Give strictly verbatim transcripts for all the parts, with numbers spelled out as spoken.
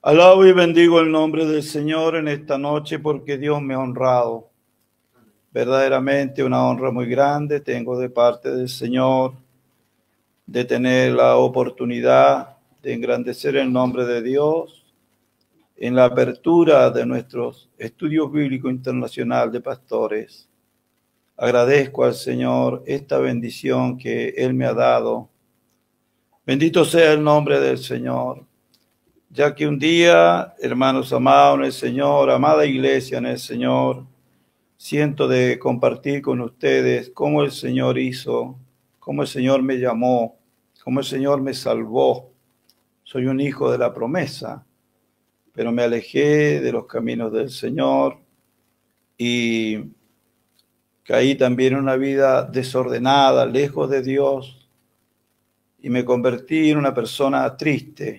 Alabo y bendigo el nombre del Señor en esta noche porque Dios me ha honrado. Verdaderamente una honra muy grande tengo de parte del Señor de tener la oportunidad de engrandecer el nombre de Dios en la apertura de nuestros estudios bíblicos internacional de pastores. Agradezco al Señor esta bendición que Él me ha dado. Bendito sea el nombre del Señor. Ya que un día, hermanos amados en el Señor, amada iglesia en el Señor, siento de compartir con ustedes cómo el Señor hizo, cómo el Señor me llamó, cómo el Señor me salvó. Soy un hijo de la promesa, pero me alejé de los caminos del Señor y caí también en una vida desordenada, lejos de Dios, y me convertí en una persona triste.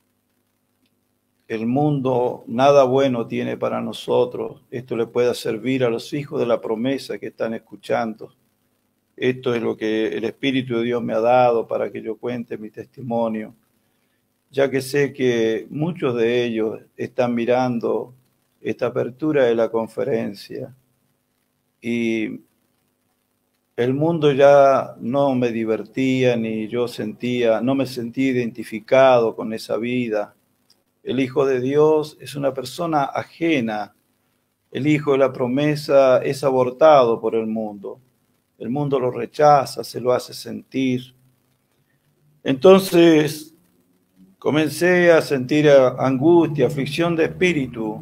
El mundo nada bueno tiene para nosotros. Esto le pueda servir a los hijos de la promesa que están escuchando. Esto es lo que el Espíritu de Dios me ha dado para que yo cuente mi testimonio, ya que sé que muchos de ellos están mirando esta apertura de la conferencia y el mundo ya no me divertía ni yo sentía, no me sentí identificado con esa vida. El Hijo de Dios es una persona ajena. El Hijo de la promesa es abortado por el mundo. El mundo lo rechaza, se lo hace sentir. Entonces comencé a sentir angustia, aflicción de espíritu.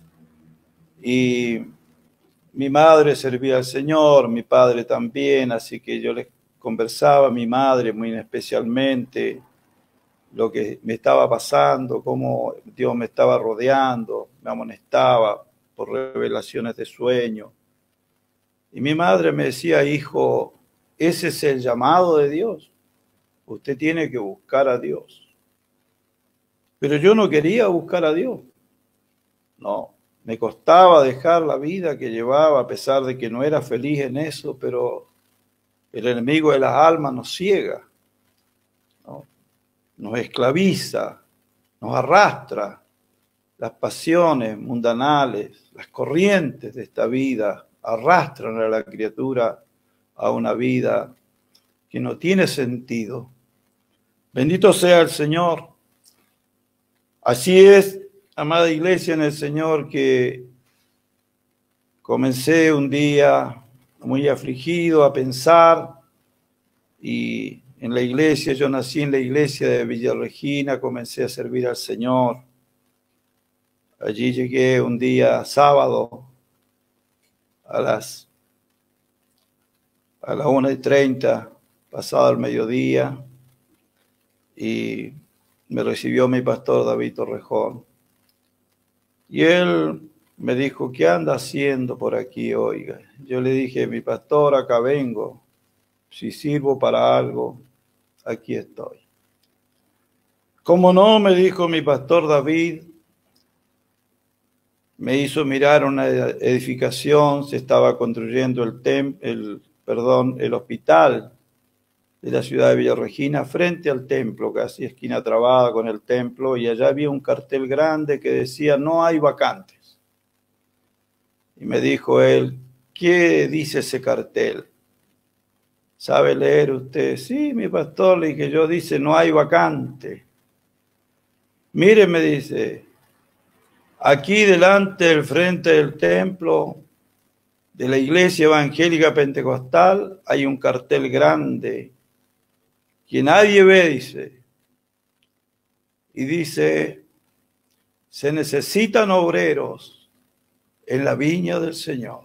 Y mi madre servía al Señor, mi padre también, así que yo les conversaba a mi madre muy especialmente lo que me estaba pasando, cómo Dios me estaba rodeando, me amonestaba por revelaciones de sueño. Y mi madre me decía, hijo, ese es el llamado de Dios. Usted tiene que buscar a Dios. Pero yo no quería buscar a Dios. No, me costaba dejar la vida que llevaba, a pesar de que no era feliz en eso, pero el enemigo de las almas nos ciega, ¿no? Nos esclaviza, nos arrastra. Las pasiones mundanales, las corrientes de esta vida arrastran a la criatura a una vida que no tiene sentido. Bendito sea el Señor. Así es, amada iglesia en el Señor, que comencé un día muy afligido a pensar, y en la iglesia, yo nací en la iglesia de Villa Regina, comencé a servir al Señor. Allí llegué un día sábado a las a las una y treinta, pasado el mediodía, y me recibió mi pastor David Torrejón. Y él me dijo, ¿qué anda haciendo por aquí, oiga? Yo le dije, mi pastor, acá vengo. Si sirvo para algo, aquí estoy. ¿Cómo no? Me dijo mi pastor David. Me hizo mirar una edificación, se estaba construyendo el, tem, el, perdón, el hospital de la ciudad de Villa Regina frente al templo, casi esquina trabada con el templo, y allá había un cartel grande que decía, no hay vacantes. Y me dijo él, ¿qué dice ese cartel? ¿Sabe leer usted? Sí, mi pastor, le dije yo, dice, no hay vacante. Mire, me dice, aquí delante del frente del templo de la Iglesia Evangélica Pentecostal hay un cartel grande que nadie ve, dice. Y dice, se necesitan obreros en la viña del Señor.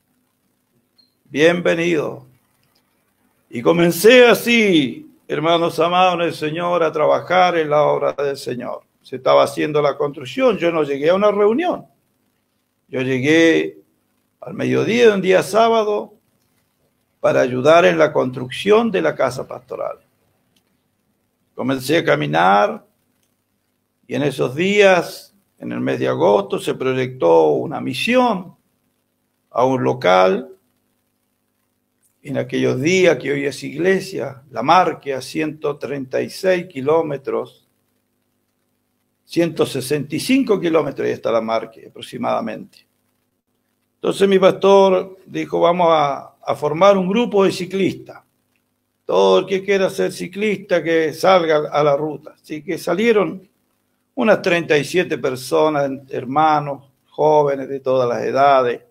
Bienvenido. Y comencé así, hermanos amados en el Señor, a trabajar en la obra del Señor. Se estaba haciendo la construcción, yo no llegué a una reunión. Yo llegué al mediodía de un día sábado para ayudar en la construcción de la casa pastoral. Comencé a caminar y en esos días, en el mes de agosto, se proyectó una misión a un local. En aquellos días que hoy es iglesia, La Marque, a ciento treinta y seis kilómetros, ciento sesenta y cinco kilómetros, ahí está la marca aproximadamente. Entonces mi pastor dijo, vamos a, a formar un grupo de ciclistas. Todo el que quiera ser ciclista que salga a la ruta. Así que salieron unas treinta y siete personas, hermanos, jóvenes de todas las edades.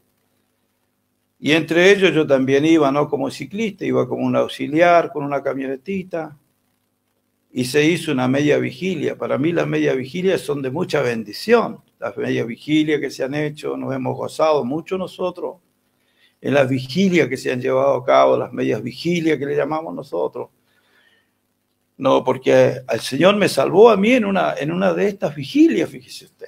Y entre ellos yo también iba, no como ciclista, iba como un auxiliar, con una camionetita. Y se hizo una media vigilia. Para mí las media vigilias son de mucha bendición. Las media vigilias que se han hecho, nos hemos gozado mucho nosotros en las vigilias que se han llevado a cabo, las medias vigilias que le llamamos nosotros. No, porque el Señor me salvó a mí en una, en una de estas vigilias, fíjese usted.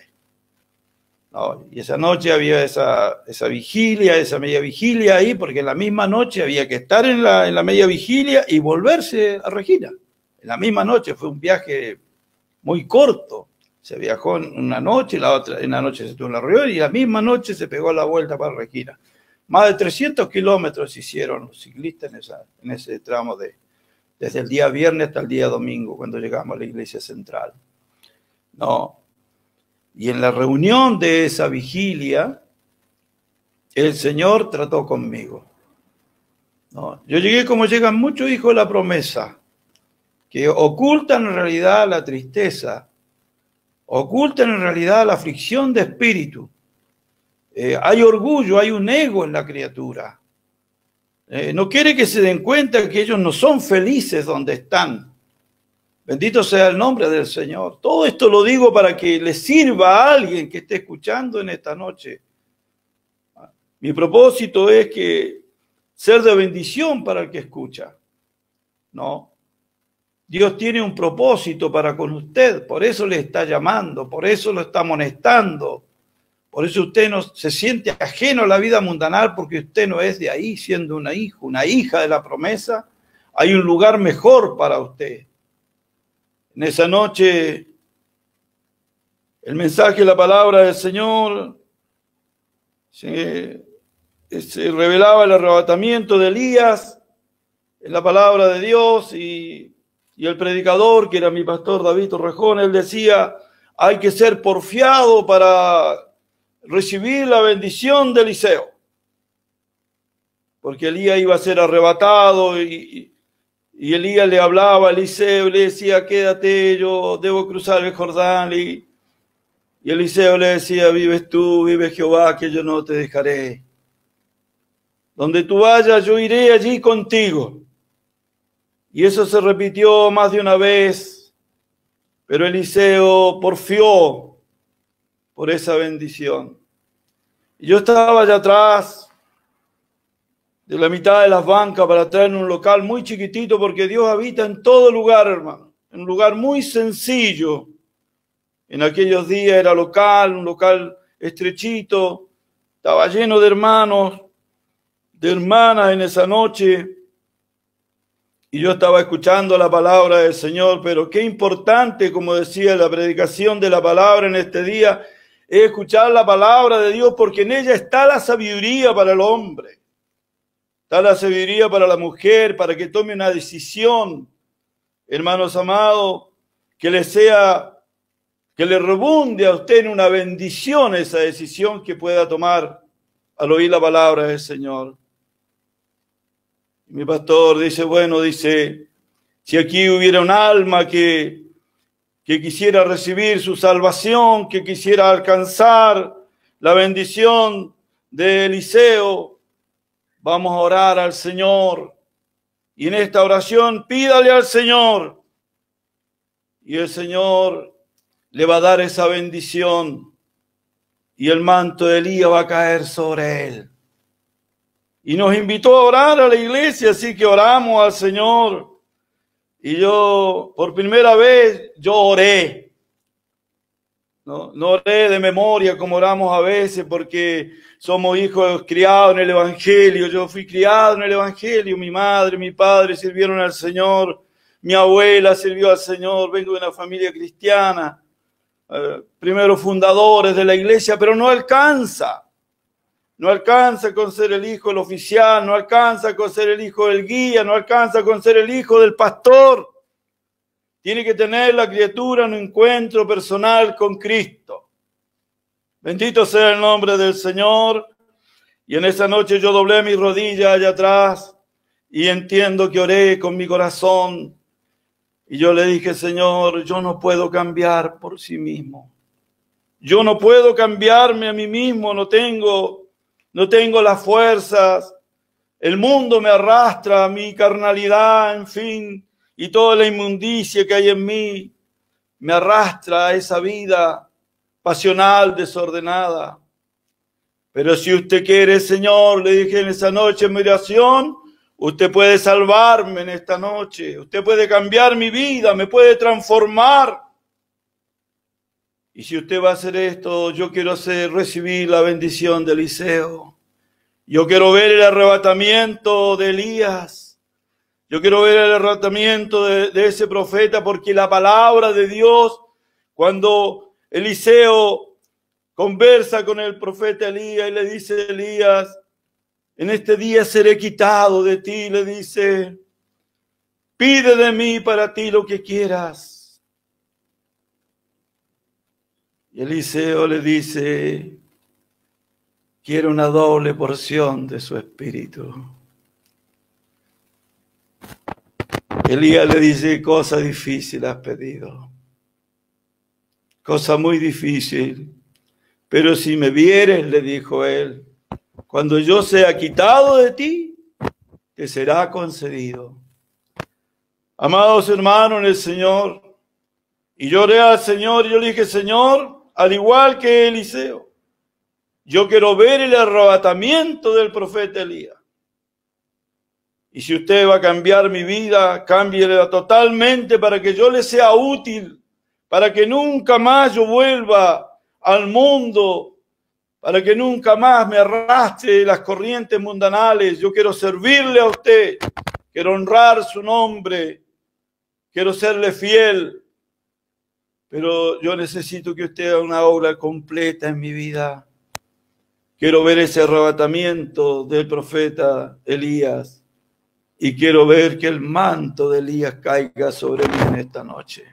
No, y esa noche había esa, esa vigilia, esa media vigilia ahí, porque en la misma noche había que estar en la, en la media vigilia y volverse a Regina. En la misma noche, fue un viaje muy corto. Se viajó en una noche, la otra, en la noche se estuvo en la reunión y la misma noche se pegó la vuelta para Regina. Más de trescientos kilómetros hicieron los ciclistas en, esa, en ese tramo de, desde el día viernes hasta el día domingo, cuando llegamos a la iglesia central. No. Y en la reunión de esa vigilia, el Señor trató conmigo. No. Yo llegué como llegan muchos hijos de la promesa, que ocultan en realidad la tristeza, ocultan en realidad la aflicción de espíritu. Eh, hay orgullo, hay un ego en la criatura. Eh, no quiere que se den cuenta que ellos no son felices donde están. Bendito sea el nombre del Señor. Todo esto lo digo para que le sirva a alguien que esté escuchando en esta noche. Mi propósito es que ser de bendición para el que escucha. No. Dios tiene un propósito para con usted, por eso le está llamando, por eso lo está amonestando. Por eso usted no se siente ajeno a la vida mundanal, porque usted no es de ahí, siendo una hija, una hija de la promesa. Hay un lugar mejor para usted. En esa noche, el mensaje, la palabra del Señor, se, se revelaba el arrebatamiento de Elías, en la palabra de Dios, y, y el predicador, que era mi pastor David Torrejón, él decía, hay que ser porfiado para recibir la bendición de Eliseo, porque Elías iba a ser arrebatado y, y Elías le hablaba a Eliseo y le decía, quédate, yo debo cruzar el Jordán, y, y Eliseo le decía, vives tú, vive Jehová, que yo no te dejaré. Donde tú vayas, yo iré allí contigo. Y eso se repitió más de una vez, pero Eliseo porfió por esa bendición. Y yo estaba allá atrás de la mitad de las bancas para traer un local muy chiquitito, porque Dios habita en todo lugar, hermano, en un lugar muy sencillo. En aquellos días era local, un local estrechito, estaba lleno de hermanos, de hermanas en esa noche, y yo estaba escuchando la palabra del Señor. Pero qué importante, como decía la predicación de la palabra en este día, es escuchar la palabra de Dios, porque en ella está la sabiduría para el hombre. Está la sabiduría para la mujer, para que tome una decisión, hermanos amados, que le sea, que le rebunde a usted en una bendición esa decisión que pueda tomar al oír la palabra del Señor. Mi pastor dice, bueno, dice, si aquí hubiera un alma que que quisiera recibir su salvación, que quisiera alcanzar la bendición de Eliseo, vamos a orar al Señor. Y en esta oración pídale al Señor, y el Señor le va a dar esa bendición, y el manto de Elías va a caer sobre él. Y nos invitó a orar a la iglesia, así que oramos al Señor. Y yo, por primera vez, yo oré. No, no oré de memoria como oramos a veces, porque somos hijos criados en el Evangelio. Yo fui criado en el Evangelio. Mi madre, mi padre sirvieron al Señor. Mi abuela sirvió al Señor. Vengo de una familia cristiana. Eh, primeros fundadores de la iglesia, pero no alcanza. No alcanza con ser el hijo del oficial, no alcanza con ser el hijo del guía, no alcanza con ser el hijo del pastor. Tiene que tener la criatura un encuentro personal con Cristo. Bendito sea el nombre del Señor. Y en esa noche yo doblé mis rodillas allá atrás y entiendo que oré con mi corazón. Y yo le dije, Señor, yo no puedo cambiar por sí mismo. Yo no puedo cambiarme a mí mismo, no tengo, no tengo las fuerzas. El mundo me arrastra, mi carnalidad, en fin, y toda la inmundicia que hay en mí me arrastra a esa vida pasional, desordenada. Pero si usted quiere, Señor, le dije en esa noche en mi oración, usted puede salvarme en esta noche, usted puede cambiar mi vida, me puede transformar. Y si usted va a hacer esto, yo quiero hacer, recibir la bendición de Eliseo. Yo quiero ver el arrebatamiento de Elías. Yo quiero ver el arrebatamiento de, de ese profeta, porque la palabra de Dios, cuando Eliseo conversa con el profeta Elías y le dice, Elías, en este día seré quitado de ti, le dice, pide de mí para ti lo que quieras. Y Eliseo le dice, quiero una doble porción de su espíritu. Elías le dice, cosa difícil has pedido, cosa muy difícil, pero si me vieres, le dijo él, cuando yo sea quitado de ti, te será concedido. Amados hermanos en el Señor, y yo oré al Señor y yo le dije, Señor, al igual que Eliseo, yo quiero ver el arrebatamiento del profeta Elías. Y si usted va a cambiar mi vida, cámbiela totalmente para que yo le sea útil, para que nunca más yo vuelva al mundo, para que nunca más me arrastre las corrientes mundanales. Yo quiero servirle a usted, quiero honrar su nombre, quiero serle fiel, pero yo necesito que usted haga una obra completa en mi vida. Quiero ver ese arrebatamiento del profeta Elías y quiero ver que el manto de Elías caiga sobre mí en esta noche.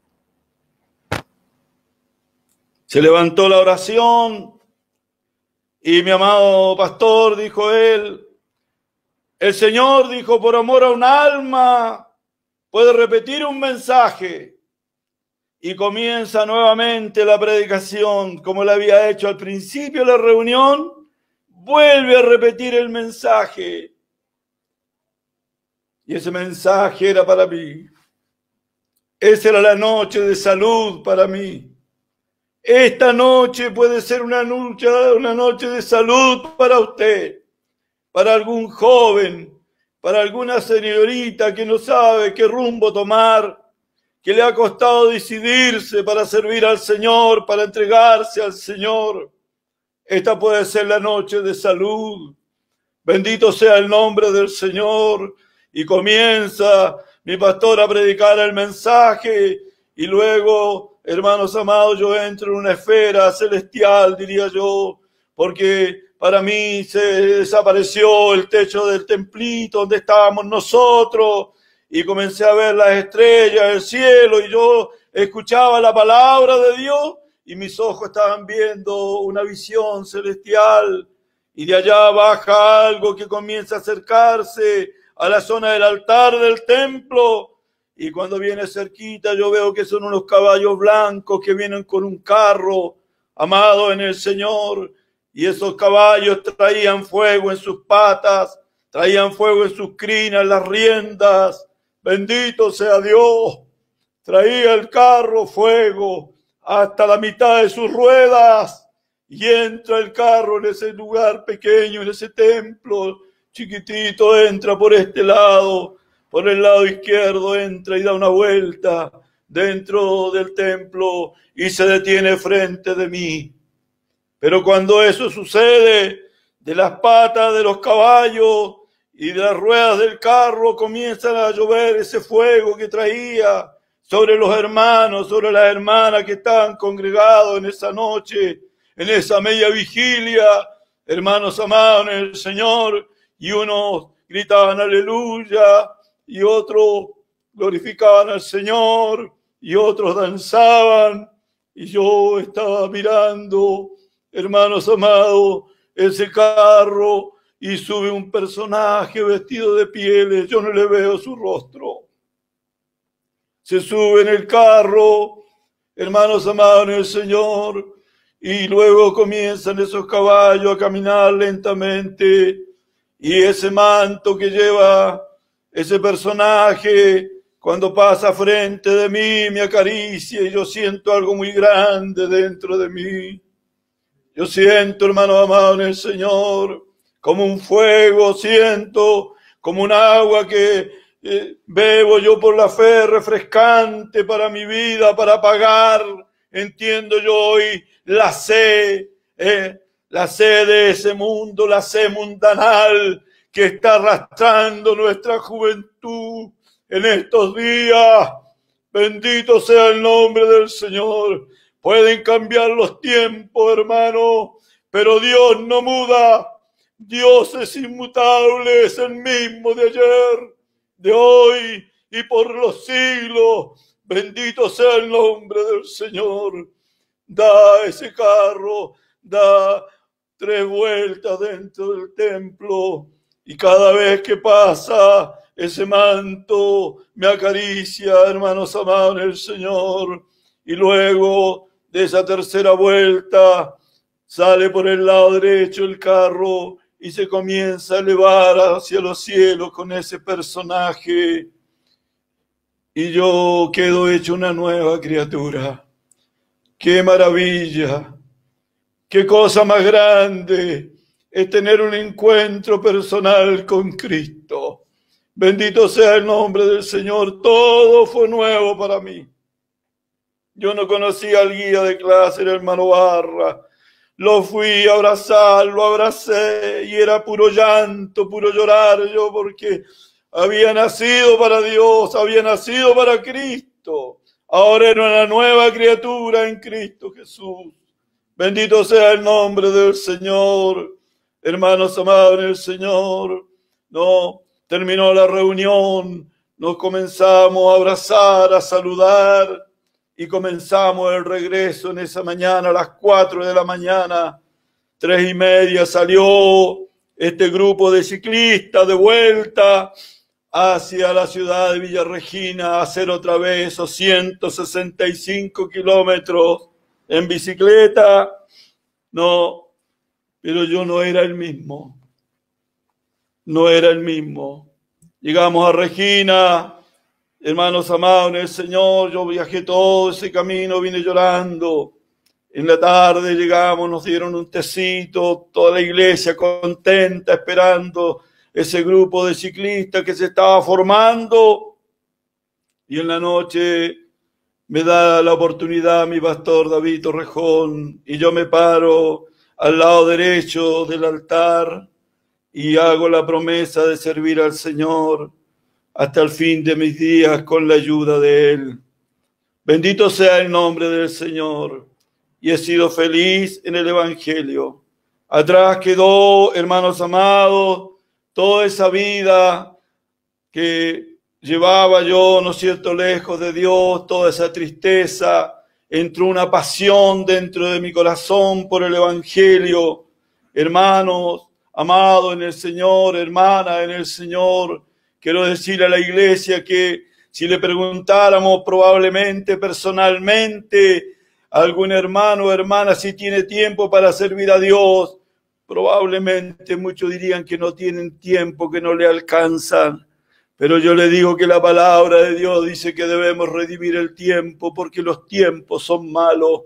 Se levantó la oración y mi amado pastor, dijo él, el Señor dijo, por amor a un alma, puede repetir un mensaje. Y comienza nuevamente la predicación, como la había hecho al principio de la reunión, vuelve a repetir el mensaje. Y ese mensaje era para mí. Esa era la noche de salud para mí. Esta noche puede ser una noche, una noche de salud para usted, para algún joven, para alguna señorita que no sabe qué rumbo tomar, que le ha costado decidirse para servir al Señor, para entregarse al Señor. Esta puede ser la noche de salud. Bendito sea el nombre del Señor. Y comienza mi pastor a predicar el mensaje y luego, hermanos amados, yo entro en una esfera celestial, diría yo, porque para mí se desapareció el techo del templito donde estábamos nosotros y comencé a ver las estrellas del cielo y yo escuchaba la palabra de Dios y mis ojos estaban viendo una visión celestial y de allá baja algo que comienza a acercarse a la zona del altar del templo, y cuando viene cerquita yo veo que son unos caballos blancos que vienen con un carro, amado en el Señor, y esos caballos traían fuego en sus patas, traían fuego en sus crinas, las riendas, bendito sea Dios, traía el carro fuego hasta la mitad de sus ruedas, y entra el carro en ese lugar pequeño, en ese templo, chiquitito, entra por este lado, por el lado izquierdo, entra y da una vuelta dentro del templo y se detiene frente de mí. Pero cuando eso sucede, de las patas de los caballos y de las ruedas del carro comienzan a llover ese fuego que traía sobre los hermanos, sobre las hermanas que estaban congregados en esa noche, en esa media vigilia, hermanos amados en el Señor. Y unos gritaban aleluya y otros glorificaban al Señor y otros danzaban. Y yo estaba mirando, hermanos amados, ese carro y sube un personaje vestido de pieles. Yo no le veo su rostro. Se sube en el carro, hermanos amados en el Señor, y luego comienzan esos caballos a caminar lentamente, y ese manto que lleva ese personaje, cuando pasa frente de mí, me acaricia y yo siento algo muy grande dentro de mí. Yo siento, hermano amado en el Señor, como un fuego, siento como un agua que eh, bebo yo por la fe, refrescante para mi vida, para pagar, entiendo yo hoy, la sed, eh, la sed de ese mundo, la sed mundanal que está arrastrando nuestra juventud en estos días. Bendito sea el nombre del Señor. Pueden cambiar los tiempos, hermano, pero Dios no muda. Dios es inmutable, es el mismo de ayer, de hoy y por los siglos. Bendito sea el nombre del Señor. Da ese carro, da tres vueltas dentro del templo y cada vez que pasa ese manto me acaricia, hermanos amados en el Señor. Y luego de esa tercera vuelta sale por el lado derecho el carro y se comienza a elevar hacia los cielos con ese personaje. Y yo quedo hecho una nueva criatura. ¡Qué maravilla! ¡Qué cosa más grande es tener un encuentro personal con Cristo! Bendito sea el nombre del Señor. Todo fue nuevo para mí. Yo no conocía al guía de clase, el hermano Barra. Lo fui a abrazar, lo abracé y era puro llanto, puro llorar yo porque había nacido para Dios, había nacido para Cristo. Ahora era una nueva criatura en Cristo Jesús. Bendito sea el nombre del Señor. Hermanos amados en el Señor, no, terminó la reunión, nos comenzamos a abrazar, a saludar y comenzamos el regreso en esa mañana a las cuatro de la mañana. Tres y media salió este grupo de ciclistas de vuelta hacia la ciudad de Villa Regina a hacer otra vez esos ciento sesenta y cinco kilómetros en bicicleta. No, pero yo no era el mismo. No era el mismo. Llegamos a Regina, hermanos amados en el Señor, yo viajé todo ese camino, vine llorando. En la tarde llegamos, nos dieron un tecito, toda la iglesia contenta, esperando ese grupo de ciclistas que se estaba formando. Y en la noche me da la oportunidad mi pastor David Torrejón y yo me paro al lado derecho del altar y hago la promesa de servir al Señor hasta el fin de mis días con la ayuda de Él. Bendito sea el nombre del Señor. Y he sido feliz en el Evangelio. Atrás quedó, hermanos amados, toda esa vida que llevaba yo, ¿no es cierto?, lejos de Dios, toda esa tristeza. Entró una pasión dentro de mi corazón por el Evangelio. Hermanos amados en el Señor, hermanas en el Señor, quiero decirle a la iglesia que si le preguntáramos probablemente personalmente a algún hermano o hermana si tiene tiempo para servir a Dios, probablemente muchos dirían que no tienen tiempo, que no le alcanzan. Pero yo le digo que la palabra de Dios dice que debemos redimir el tiempo porque los tiempos son malos.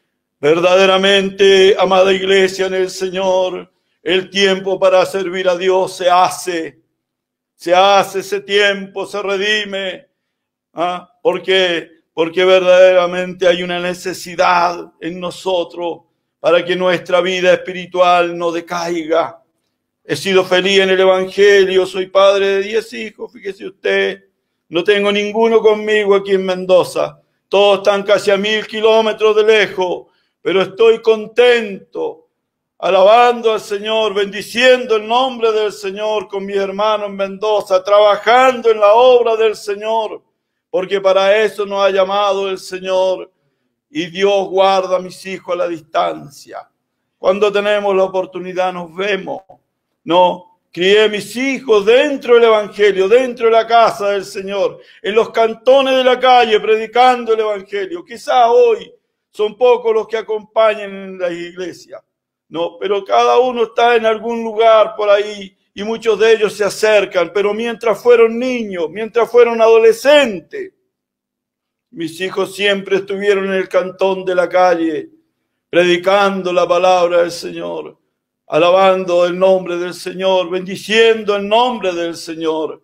Verdaderamente, amada iglesia en el Señor, el tiempo para servir a Dios se hace. Se hace ese tiempo, se redime. ¿Ah? Porque, porque verdaderamente hay una necesidad en nosotros para que nuestra vida espiritual no decaiga. He sido feliz en el Evangelio, soy padre de diez hijos, fíjese usted, no tengo ninguno conmigo aquí en Mendoza, todos están casi a mil kilómetros de lejos, pero estoy contento, alabando al Señor, bendiciendo el nombre del Señor con mis hermanos en Mendoza, trabajando en la obra del Señor, porque para eso nos ha llamado el Señor. Y Dios guarda a mis hijos a la distancia. Cuando tenemos la oportunidad nos vemos. No, crié mis hijos dentro del Evangelio, dentro de la casa del Señor, en los cantones de la calle, predicando el Evangelio. Quizás hoy son pocos los que acompañan en la iglesia. No, pero cada uno está en algún lugar por ahí y muchos de ellos se acercan. Pero mientras fueron niños, mientras fueron adolescentes, mis hijos siempre estuvieron en el cantón de la calle, predicando la palabra del Señor, alabando el nombre del Señor, bendiciendo el nombre del Señor.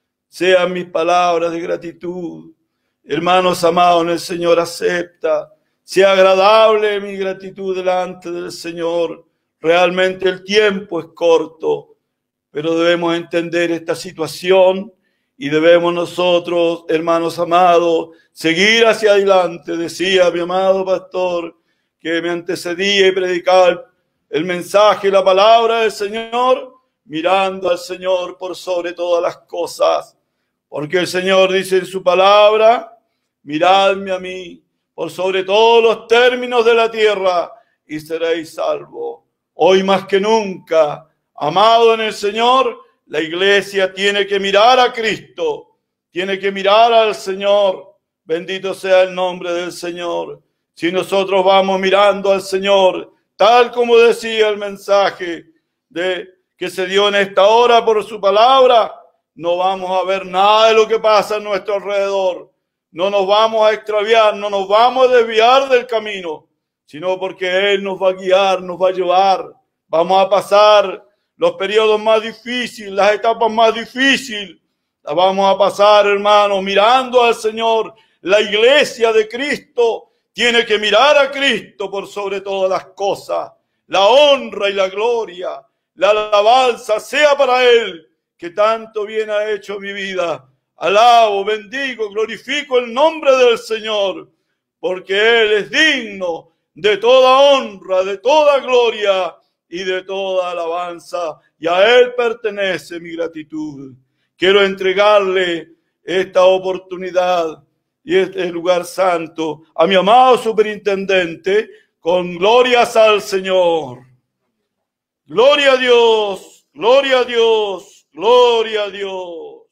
Sean mis palabras de gratitud. Hermanos amados, el Señor acepta. Sea agradable mi gratitud delante del Señor. Realmente el tiempo es corto, pero debemos entender esta situación y debemos nosotros, hermanos amados, seguir hacia adelante. Decía mi amado pastor que me antecedía y predicaba el mensaje y la palabra del Señor, mirando al Señor por sobre todas las cosas. Porque el Señor dice en su palabra, miradme a mí por sobre todos los términos de la tierra y seréis salvos. Hoy más que nunca, amado en el Señor, la iglesia tiene que mirar a Cristo, tiene que mirar al Señor. Bendito sea el nombre del Señor. Si nosotros vamos mirando al Señor, tal como decía el mensaje de, que se dio en esta hora por su palabra, no vamos a ver nada de lo que pasa a nuestro alrededor. No nos vamos a extraviar, no nos vamos a desviar del camino, sino porque Él nos va a guiar, nos va a llevar. Vamos a pasar los periodos más difíciles, las etapas más difíciles. Las vamos a pasar, hermanos, mirando al Señor. La iglesia de Cristo tiene que mirar a Cristo por sobre todas las cosas. La honra y la gloria, la alabanza sea para Él, que tanto bien ha hecho mi vida. Alabo, bendigo, glorifico el nombre del Señor, porque Él es digno de toda honra, de toda gloria y de toda alabanza. Y a Él pertenece mi gratitud. Quiero entregarle esta oportunidad y este lugar santo a mi amado superintendente, con glorias al Señor. Gloria a Dios, gloria a Dios, gloria a Dios.